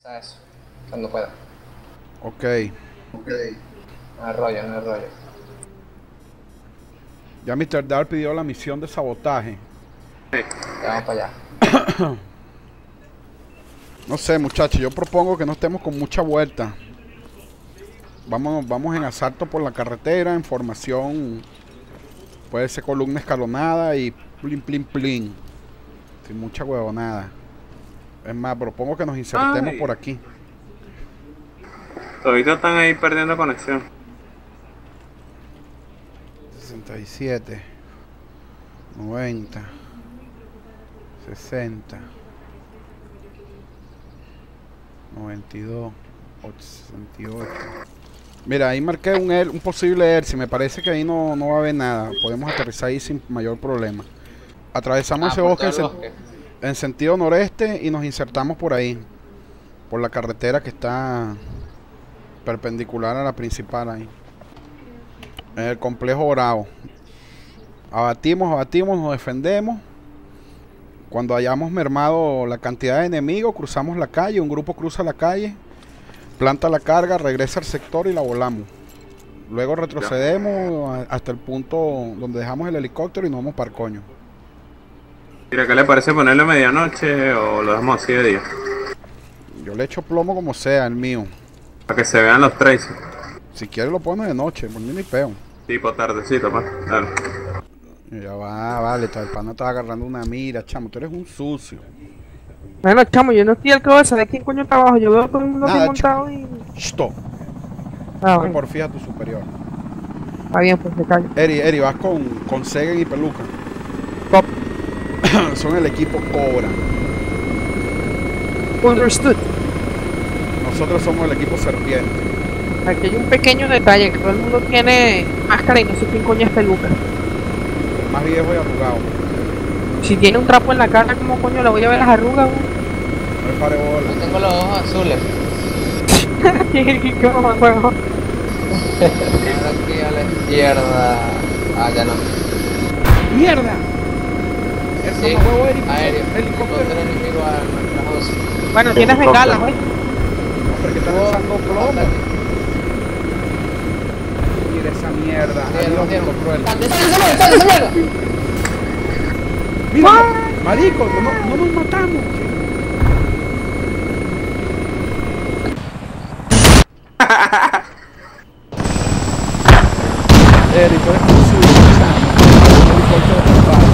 Eso, cuando pueda. Ok. No hay rollo, no hay rollo. Ya Mr. Dar pidió la misión de sabotaje. Ya vamos para allá. No sé, muchachos, yo propongo que no estemos con mucha vuelta. Vamos en asalto por la carretera, en formación. Puede ser columna escalonada y plin, plin, plin. Sin mucha huevonada. Es más, propongo que nos insertemos por aquí. Todavía están ahí perdiendo conexión. 67 90 60 92 68. Mira, ahí marqué un posible ERSI. Me parece que ahí no va a haber nada. Podemos aterrizar ahí sin mayor problema. Atravesamos ese bosque en sentido noreste y nos insertamos por ahí, por la carretera que está perpendicular a la principal ahí, en el complejo Bravo. Abatimos, nos defendemos. Cuando hayamos mermado la cantidad de enemigos, cruzamos la calle, un grupo cruza la calle, planta la carga, regresa al sector y la volamos. Luego retrocedemos hasta el punto donde dejamos el helicóptero y nos vamos para el coño. Mira, ¿qué le parece ponerle medianoche o lo dejamos así de día? Yo le echo plomo como sea, el mío. Para que se vean los traces. Si quieres lo pones de noche, por mí ni peo. Tipo tardecito, pa. Claro. Ya va, vale, el pana estaba agarrando una mira, chamo, tú eres un sucio. Bueno, chamo, yo no estoy al que voy a saber quién coño trabajo. Yo veo todo el mundo aquí montado y... Stop. Bueno. Porfía a tu superior. Está bien, pues se callo. Eri, vas con Segen y Peluca. Top. Son el equipo Cobra. Understood. Nosotros somos el equipo Serpiente. Aquí hay un pequeño detalle, que todo el mundo tiene máscara y no sé quién coño es Peluca. El más viejo y arrugado. Si tiene un trapo en la cara, ¿cómo coño le voy a ver las arrugas? No le pare bola. Yo tengo los ojos azules. ¿Cómo juego? Ahora aquí a la izquierda. Ah, ya no. ¡Mierda! Eso Sí, no huevo, Eri. aéreo. Helicóptero enemigo a nuestras 11. Bueno, tienes bengalas, güey. Hombre, que está lanzando plomo. Mira esa mierda. Adiós, Nico Cruel. Mira, marico, no nos matamos. Eri, tú eres un sucio, chamo. Helicóptero total.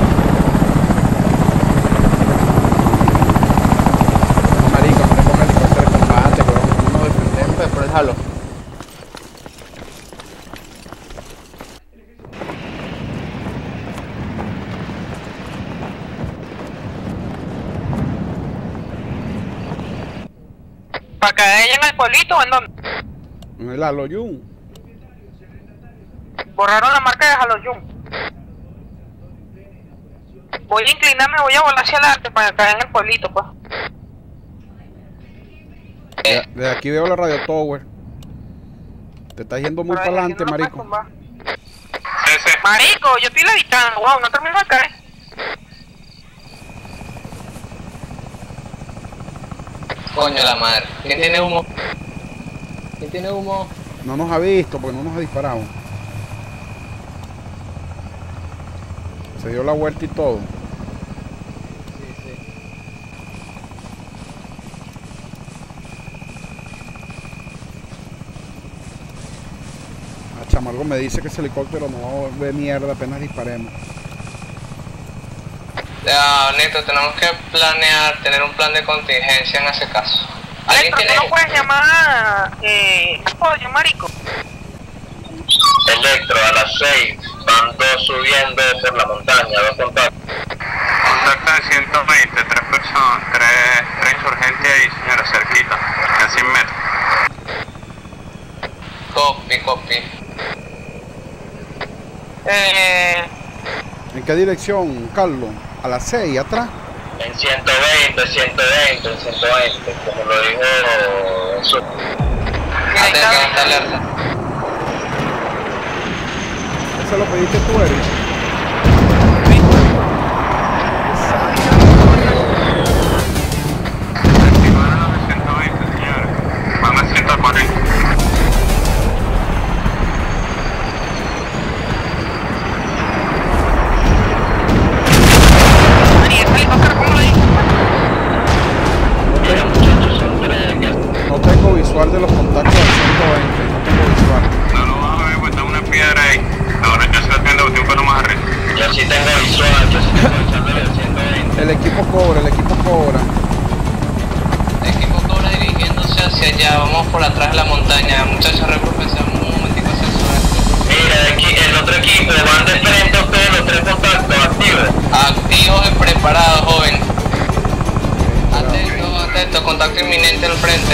Marico, no le ponga helicóptero de combate, weón. No nos defendemos. Por el jalo. ¿Para caer en el pueblito o en dónde? En el Aloyun. Borraron la marca de Haloyun. Voy a inclinarme, voy a volar hacia adelante para caer en el pueblito, pues. Desde aquí veo la Radio Tower. Te estás yendo muy para adelante, marico. Marico, yo estoy levitando, wow, no termino de caer. Coño la madre. ¿Quién tiene humo? ¿Quién tiene humo? No nos ha visto porque no nos ha disparado. Se dio la vuelta y todo. Sí. Ah, chamo, algo me dice que ese helicóptero no va a volver mierda apenas disparemos. Ya, Neto, tenemos que planear, tener un plan de contingencia en ese caso. ¿Alguien Esto, tiene? ¿tú no puedes llamar apoyo, marico? Electro, a las 6, van dos subiendo por la montaña, dos contactos. Contacto de 120, tres personas, tres insurgentes ahí, señora, cerquita, a 100 metros. Copy. ¿En qué dirección, Carlos? A las 6, atrás. En 120, como lo dijo Jesús. Antes de que esté alerta. Eso lo pediste tú, Eric. Activaron los de 120. visual de los contactos al 120, no tengo visual. No lo vas a ver, pues está una piedra ahí. Ahora yo se la tienda un pelo más arriba. Yo sí tengo visual, yo sí tengo visual del 120. El equipo cobra, el equipo cobra. El equipo cobra dirigiéndose hacia allá, vamos por atrás de la montaña. Muchachos, regrupemos un momentico hacia el suroeste. Mira, aquí el otro equipo van de frente a ustedes los 3 contactos activos. Activos y preparados, joven. Atento, atento, contacto inminente al frente.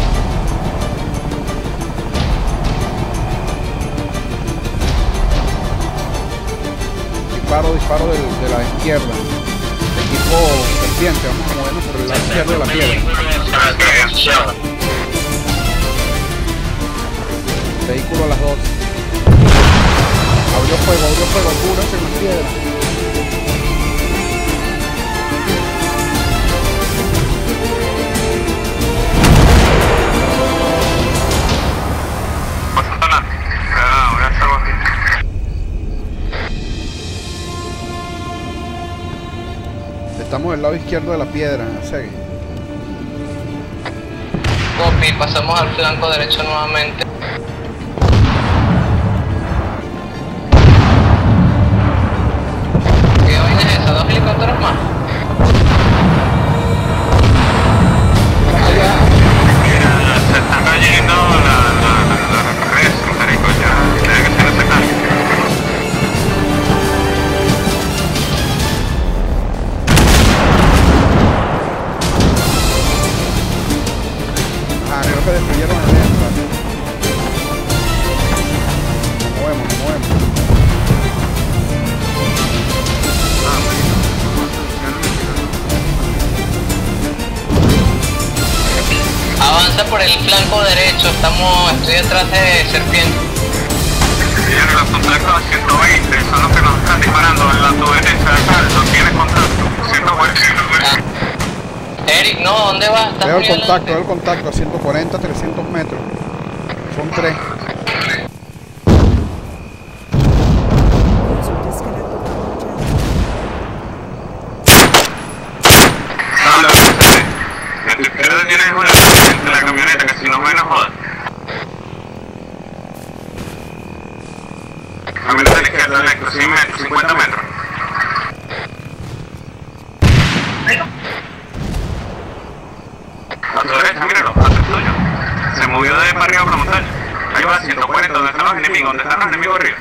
Disparo de la izquierda. Equipo serpiente, vamos a movernos por el lado izquierdo de la piedra. Vehículo a las 2. Abrió fuego, cúbranse en la piedra. Pasa adelante. Voy a hacer algo aquí. Estamos del lado izquierdo de la piedra, Segui. Copy, pasamos al flanco derecho nuevamente. ¿Qué vaina es esa? ¿2 helicópteros más? Mira, se están cayendo las redes, marico, ya. Tiene que ser ese cambio. Creo que destruyeron el entra. Nos movemos. Avanza por el flanco derecho, estoy detrás de Serpiente. Señores, los contactos a 120 son los que nos están disparando en la tu derecha de salto. ¿Tienes contacto? 120. Eric, no, ¿dónde vas? ¿Estás Veo muy adelante? el contacto a 140, 300 metros. Son 3. En tu izquierda tienes una de la camioneta que si no me jodas. Camioneta a la izquierda, Electro, 100 metros, 50 metros. A tu derecha, míralo, atrás tuyo. Se movió de para arriba por la montaña. Ahí va, 140, ¿dónde están los enemigos? ¿Dónde están los enemigos arriba?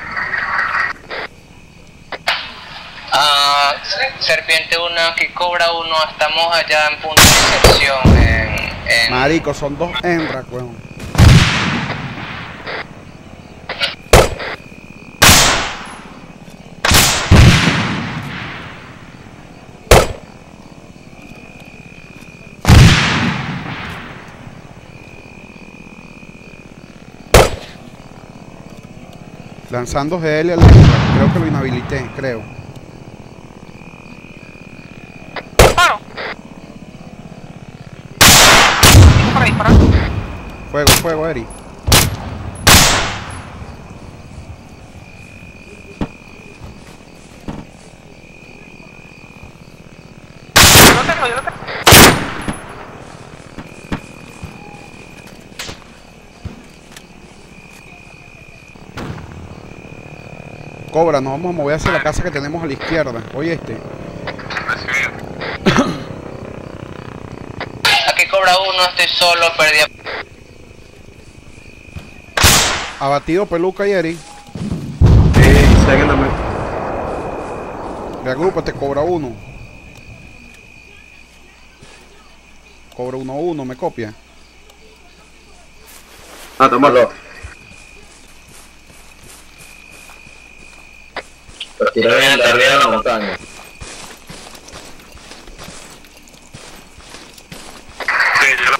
Serpiente 1, aquí Cobra 1, estamos allá en punto de inserción en... Marico, son 2 hembras, weón. Lanzando GL al hembra. Creo que lo inhabilité, creo. Fuego, Eri. Yo lo tengo. Cobra, nos vamos a mover hacia la casa que tenemos a la izquierda. Oye, Recibido. Aquí Cobra 1, estoy solo, perdí... Abatido Peluca y Eri. Sí, séguenme. Reagrúpate, Cobra 1. Cobra 1-1, ¿me copia? Ah, tómalo. Pero tira bien arriba de la montaña. Sí, yo lo...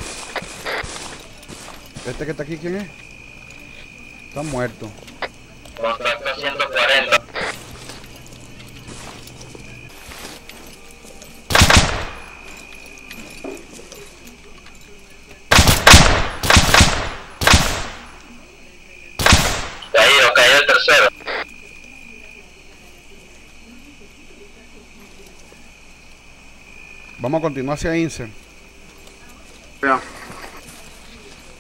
Este que está aquí, ¿quién es? Está muerto. Contacto 140. Caído el tercero. Vamos a continuar hacia Inser. Ya.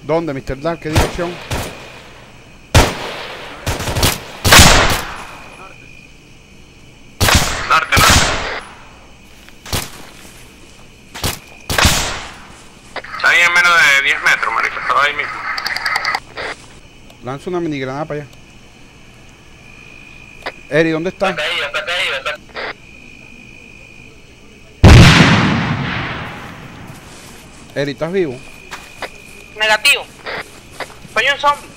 ¿Dónde, Mr. Dark? ¿Qué dirección? Norte. Está ahí en menos de 10 metros, marico. Estaba ahí mismo. Lanza una mini granada para allá. Eri, ¿dónde está? Está caído. Eri, ¿estás vivo? Negativo. Soy un zombie.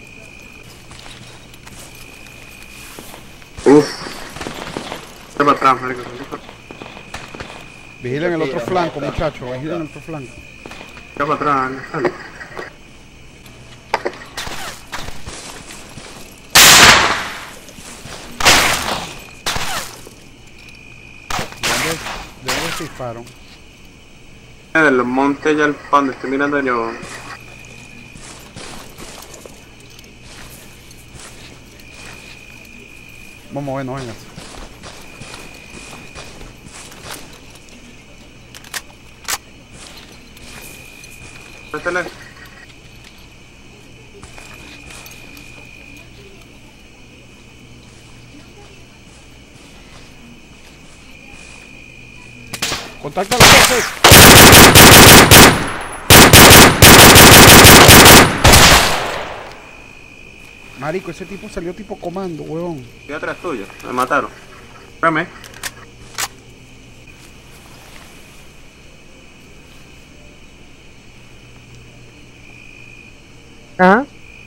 Uf. Está para atrás, marico. Vigilen el otro flanco, muchachos. Vigilen el otro flanco. Está para atrás, dale. ¿De dónde se disparan? De los montes ya el pan, estoy mirando yo. Vamos a ver, no vengas. Métele. Contacta a los jefes. Marico, ese tipo salió tipo comando, huevón. Estoy atrás tuyo, me mataron. Espérame. Ajá.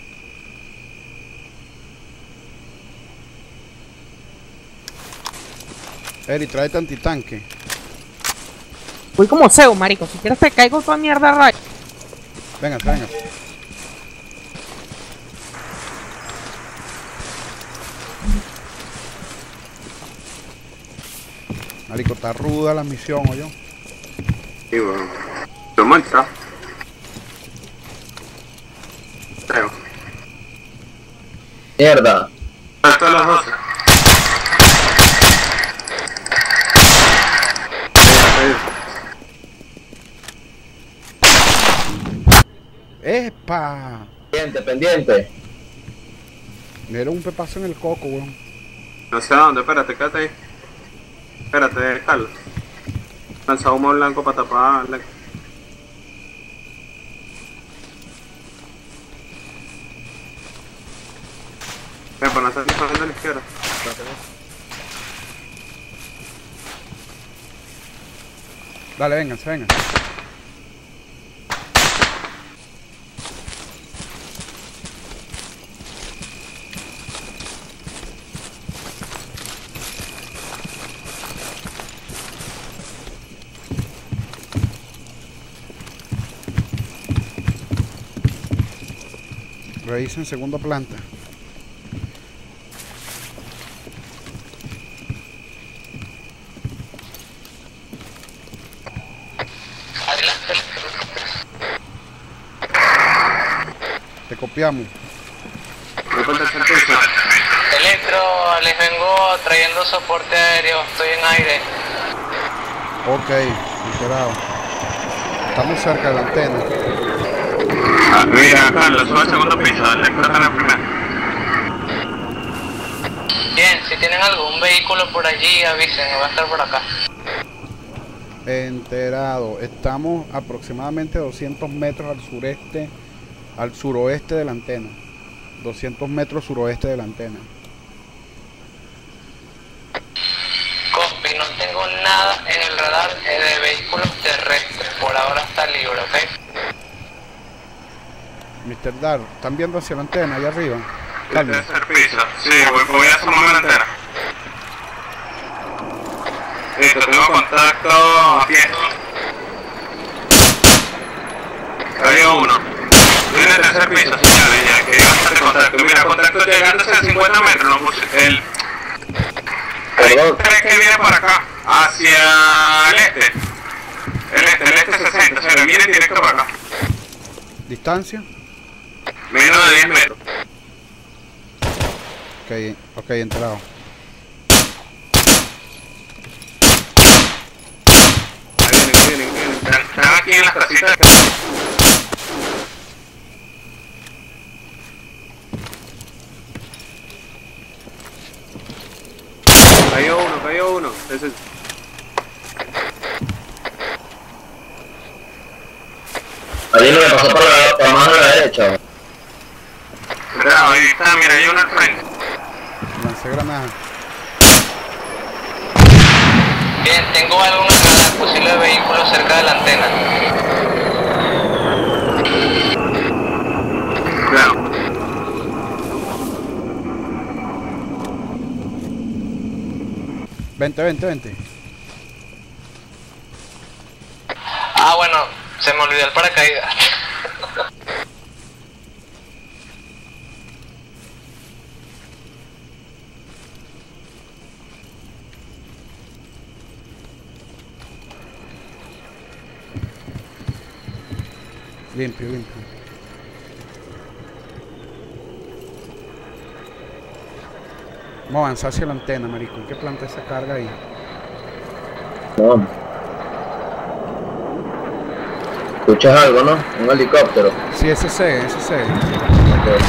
Eri, tráete antitanque. Voy como Zeus, marico. Si quieres te caigo toda mierda rayo. Venga, venga. Marico, está ruda la misión, ¿o yo? Sí, bueno. Lo muestra. Creo. Mierda. Esto es las 12. ¡Epa! Pendiente. Me dieron un pepazo en el coco, weón. No sé a dónde, espérate, quédate ahí. Espérate, Carlos. Lanza humo blanco para taparle. Ven, para no estar disparando a la izquierda. Dale, vénganse, vengan. Revisen segunda planta. Adelante. Te copiamos. Me falta el piso. Electro, les vengo trayendo soporte aéreo, estoy en aire. Ok, enterado. Estamos cerca de la antena. Ah, mira, Carlos, sube al segundo piso, el Electro está en el primero. Bien, si tienen algún vehículo por allí, avisen, va a estar por acá. Enterado. Estamos aproximadamente 200 metros al sureste, al suroeste de la antena. 200 metros suroeste de la antena. Copy, no tengo nada en el radar de vehículos terrestres, por ahora está libre, ¿ok? Mr. Dar, ¿están viendo hacia la antena, allá arriba? El Calma. tercer piso. Sí, voy a asomarme la antena. Listo, tengo contacto a pie. Hay uno. Estoy en el tercer piso, señores, ya que hay bastante contacto. Mira, contacto llegándose a 50 metros. No puse el... Hay tres que vienen para acá, hacia el este. El este 60, señores, vienen directo para acá. ¿Distancia? Menos de 10 metros. Ok, enterado. Ahí vienen. Están aquí en las casitas. uno. Ese. Ahí no me pasó para más a la derecha. Cuidado, ahí está, mira, hay uno al frente. Lancé granada. Bien, tengo alguna granada posible de vehículo cerca de la antena. Cuidado. Vente. Ah, bueno, se me olvidó el paracaídas. Limpio. Vamos a avanzar hacia la antena, marico. ¿En qué planta esa carga ahí? No. ¿Escuchas algo, no? Un helicóptero. Sí, ese C. Ok.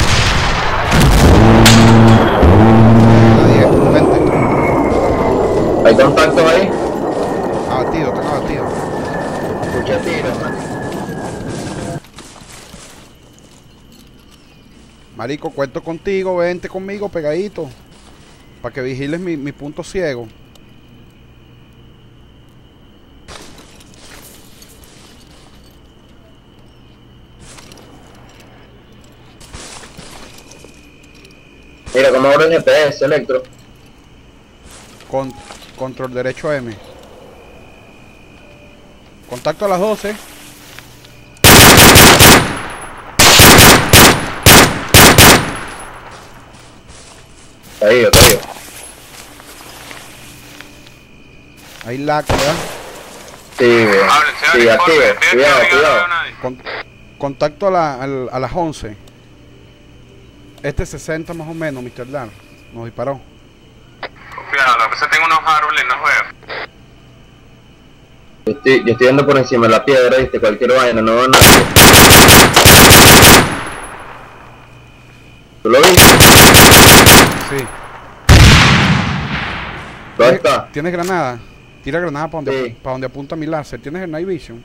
Nadie, vente. ¿Hay contactos ahí? Abatido. Escucha tiros, man. Marico, cuento contigo, vente conmigo pegadito. Para que vigiles mi punto ciego. Mira cómo abre el GPS, Electro. Control derecho M. Contacto a las 12. Caído. Ahí lag, ¿verdad? Sí, bien. Sí, activo. Cuidado. Contacto a las 11. Este 60 más o menos, Mr. Dan. Nos disparó. Cuidado, lo que pasa es que tengo unos árboles, no veo. Yo estoy viendo por encima de la piedra, viste, cualquier vaina, no veo nadie. ¿Tú lo viste? Sí. ¿Dónde está? ¿Tienes granada? Tira granada para donde, Sí. donde apunta mi láser. ¿Tienes el Night Vision?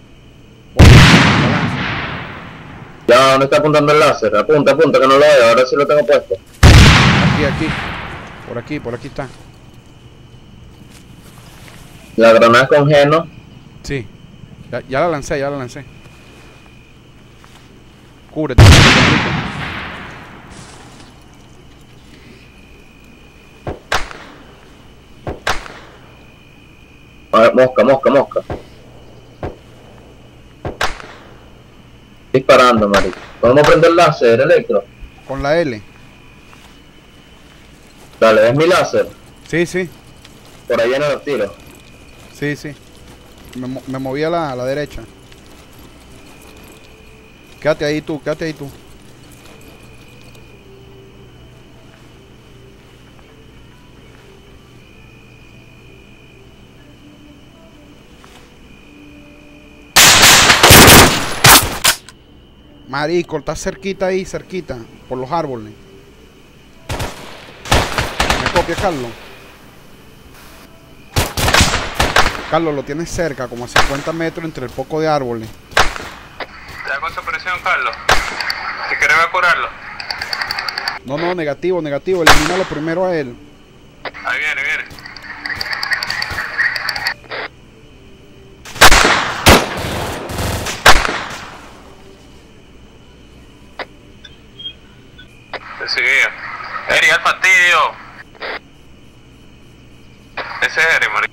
Ya, ¿dónde está apuntando el láser? Apunta, que no lo veo, ahora sí lo tengo puesto. Aquí. Por aquí está. La granada con Geno. Sí. Ya la lancé. Cúbrete. A ver, mosca. Disparando, marico. ¿Podemos prender el láser, Electro? Con la L. Dale, ¿ves mi láser? Sí. Por ahí vienen los tiros. Sí. Me moví a la derecha. Quédate ahí tú. Marico, está cerquita, por los árboles. ¿Me copia, Carlos? Carlos, lo tienes cerca, como a 50 metros entre el poco de árboles. ¿Te da con su presión, Carlos? Si quieres voy a curarlo. No, negativo. Elimínalo primero a él. Ahí viene. Te seguía. Eri, al fastidio. Ese es Eri, marico.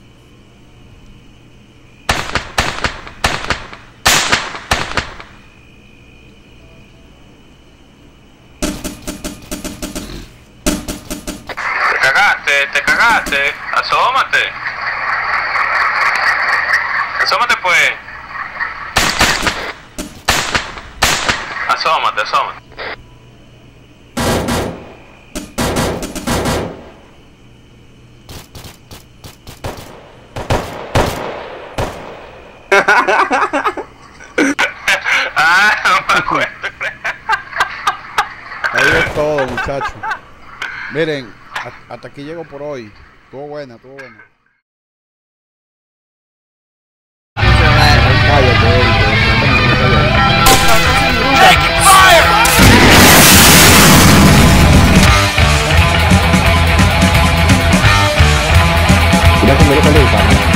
Te cagaste. Asómate pues. Asómate. No me acuerdo. Ahí es todo, muchachos. Miren, hasta aquí llego por hoy. Estuvo buena, estuvo buena. Mira cómo lo